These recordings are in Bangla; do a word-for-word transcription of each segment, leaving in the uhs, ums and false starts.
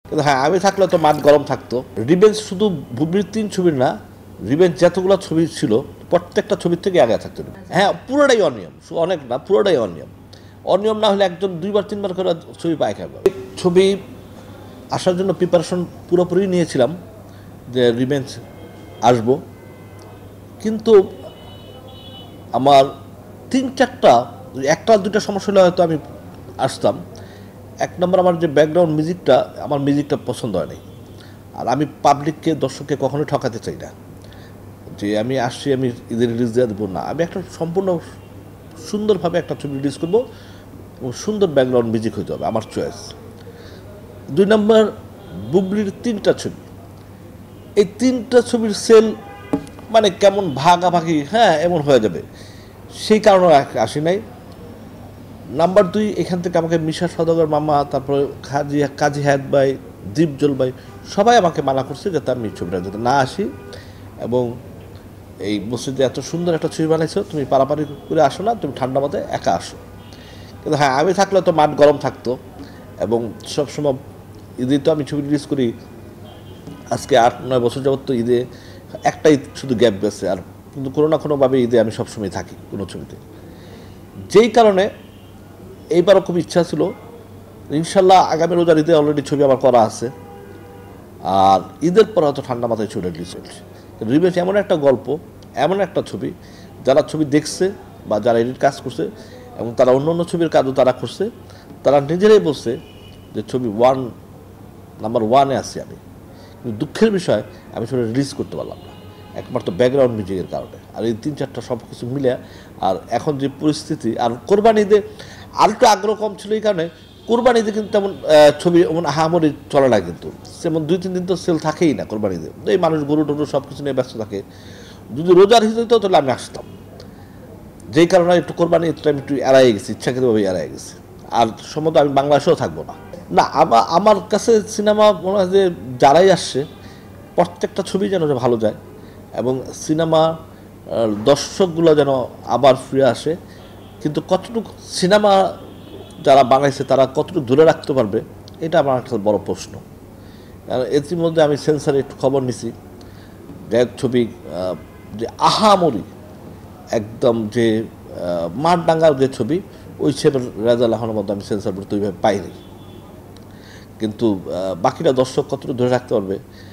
কিন্তু হ্যাঁ, আমি থাকলে তো মাঠ গরম থাকতো। রিভেঞ্জ শুধু ভূমির তিন ছবির না, রিভেঞ্জ যতগুলো ছবি ছিল প্রত্যেকটা ছবির থেকে আগে থাকতো। হ্যাঁ, পুরোটাই অনিয়ম, অনেক না, পুরোটাই অনিয়ম। অনিয়ম না হলে একজন দুইবার তিনবার করে ছবি পায় খাবে। ছবি আসার জন্য প্রিপারেশন পুরোপুরি নিয়েছিলাম যে রিভেঞ্জ আসবো, কিন্তু আমার তিন চারটা একটা দুইটা সমস্যা হলে হয়তো আমি আসতাম। এক নম্বর, আমার যে ব্যাকগ্রাউন্ড মিউজিকটা, আমার মিউজিকটা পছন্দ হয় নাই। আর আমি পাবলিককে, দর্শককে কখনোই ঠকাতে চাই না যে আমি আসছি আমি ঈদের রিলিজ দিয়ে দেবো না। আমি একটা সম্পূর্ণ সুন্দরভাবে একটা ছবি রিলিজ করবো এবং সুন্দর ব্যাকগ্রাউন্ড মিউজিক হতে হবে, আমার চয়েস। দুই নম্বর, বুবলির তিনটা ছবি, এই তিনটা ছবির সেল মানে কেমন ভাগাভাগি, হ্যাঁ এমন হয়ে যাবে, সেই কারণে আসি নাই। নাম্বার দুই, এখান থেকে আমাকে মিশা সদাগর মামা, তারপরে কাজী কাজী হায়াত ভাই, দীপজল ভাই, সবাই আমাকে মানা করছে যাতে আমি ছবিটা যাতে না আসি, এবং এই মসজিদে এত সুন্দর একটা ছবি বানাইছো, তুমি পারাপারি করে আসো না, তুমি ঠান্ডা মাথায় একা আসো। কিন্তু হ্যাঁ, আমি থাকলে তো মাঠ গরম থাকতো, এবং সবসময় ঈদে তো আমি ছবি রিলিজ করি। আজকে আট নয় বছর যাবত তো ঈদে একটা ঈদ শুধু গ্যাপ গেছে, আর কিন্তু কোনো না কোনোভাবে ঈদে আমি সবসময় থাকি কোনো ছবিতে। যেই কারণে এইবারও খুব ইচ্ছা ছিল, ইনশাল্লাহ আগামী রোজার ঈদে অলরেডি ছবি আমার করা আছে, আর ঈদের পর হয়তো ঠান্ডা মাথায় ছবি রিলিজ করছে। রিভেঞ্জ এমন একটা গল্প, এমন একটা ছবি, যারা ছবি দেখছে বা যারা এডিট কাজ করছে এবং তারা অন্য অন্য ছবির কাজও তারা করছে, তারা নিজেরাই বলছে যে ছবি ওয়ান নাম্বার ওয়ানে আছি আমি। কিন্তু দুঃখের বিষয়, আমি ছবিটা রিলিজ করতে পারলাম না একমাত্র ব্যাকগ্রাউন্ড মিউজিকের কারণে। আর এই তিন চারটা সব কিছু মিলে, আর এখন যে পরিস্থিতি, আর কোরবানিতে আর একটু আগ্রহ কম ছিল, এই কারণে কোরবানিতে কিন্তু তেমন ছবি এমন আহামরি চলে না, কিন্তু যেমন দুই তিন দিন তো সেল থাকেই না কোরবানিতে, এই মানুষ গরু টরু সব কিছু নিয়ে ব্যস্ত থাকে। যদি রোজার হিসেবে তো তাহলে আমি আসতাম, যেই কারণে একটু কোরবানি আমি একটু এড়াই গেছি, ইচ্ছাকৃতভাবে এড়াই গেছি। আর সম্ভবত আমি বাংলাদেশেও থাকবো না। না, আমার আমার কাছে সিনেমা মনে হয় যে যারাই আসছে প্রত্যেকটা ছবি যেন ভালো যায়, এবং সিনেমা দর্শকগুলো যেন আবার ফিরে আসে। কিন্তু কতটুকু সিনেমা যারা বানাইছে তারা কতটুকু ধরে রাখতে পারবে, এটা আমার একটা বড় প্রশ্ন। কারণ ইতিমধ্যে আমি সেন্সারে একটু খবর নিছি, গায়ক ছবি যে আহামরি একদম যে মাঠডাঙ্গার যে ছবি, ওই ছবির রেজাল্ট এখনের মধ্যে আমি সেন্সার বোর্ড ওইভাবে পাইনি। কিন্তু বাকিটা দর্শক কতটুকু ধরে রাখতে পারবে,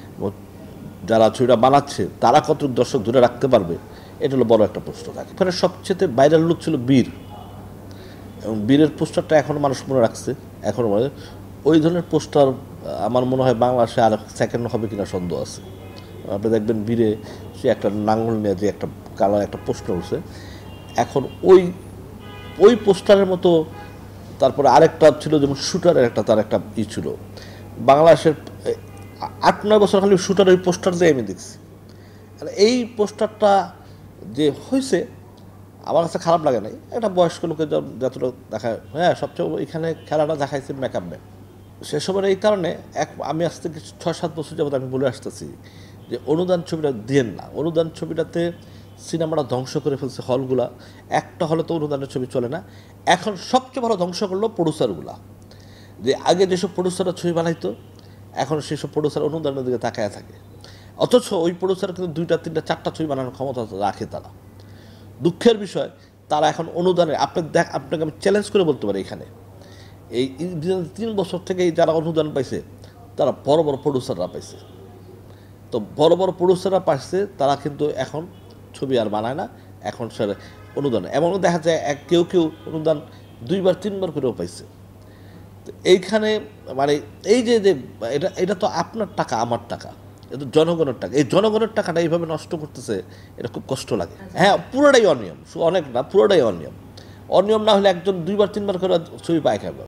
যারা ছবিটা বানাচ্ছে তারা কতটুকু দর্শক ধরে রাখতে পারবে, এটা হলো বড় একটা প্রশ্ন থাকে। এখানে সবচেয়ে ভাইরাল লুক ছিল বীর, এবং বীরের পোস্টারটা এখনও মানুষ মনে রাখছে। এখনও মনে ওই ধরনের পোস্টার আমার মনে হয় বাংলাদেশে আর সেকেন্ড হবে কিনা সন্দেহ আছে। আপনি দেখবেন বীরে সে একটা নাঙ্গল নিয়ে যে একটা কালার একটা পোস্টার উঠছে, এখন ওই ওই পোস্টারের মতো। তারপরে আরেকটা ছিল যেমন শুটারের একটা, তার একটা ই ছিল বাংলাদেশের আট নয় বছর খালি শুটার ওই পোস্টার দিয়ে আমি দেখছি। আর এই পোস্টারটা যে হয়েছে আমার কাছে খারাপ লাগে নাই, একটা বয়স্ক লোকের যতটা দেখায়, হ্যাঁ সবচেয়ে এখানে খেলাটা দেখাইছে মেকআপ ম্যান। সেসবের এই কারণে এক আমি আজ থেকে ছয় সাত বছর যাবত আমি বলে আসতেছি যে অনুদান ছবিটা দিয়েন না। অনুদান ছবিটাতে সিনেমাটা ধ্বংস করে ফেলছে হলগুলা, একটা হলে তো অনুদানের ছবি চলে না। এখন সবচেয়ে ভালো ধ্বংস করলো প্রডিউসারগুলা, যে আগে যেসব প্রডিউসাররা ছবি বানাইতো এখন সেসব প্রডিউসার অনুদানের দিকে তাকায় থাকে, অথচ ওই প্রডিউসার কিন্তু দুইটা তিনটা চারটা ছবি বানানোর ক্ষমতা রাখে তারা। দুঃখের বিষয়, তারা এখন অনুদানে, আপনি দেখ আপনাকে আমি চ্যালেঞ্জ করে বলতে পারি, এখানে এই তিন বছর থেকে যারা অনুদান পাইছে তারা বড় বড় প্রডিউসাররা পাইছে। তো বড় বড় প্রডিউসাররা পাইছে, তারা কিন্তু এখন ছবি আর বানায় না, এখন সে অনুদান। এমনও দেখা যায় এক কেউ কেউ অনুদান দুইবার তিনবার করেও পাইছে। তো এইখানে মানে এই যে যে এটা এটা তো আপনার টাকা, আমার টাকা, এটা তো জনগণের টাকা। এই জনগণের টাকাটা এইভাবে নষ্ট করতেছে, এটা খুব কষ্ট লাগে। হ্যাঁ, পুরোটাই অনিয়ম, অনেক না, পুরোটাই অনিয়ম। অনিয়ম না হলে একজন দুইবার তিনবার করে ছবি পায় খাবে।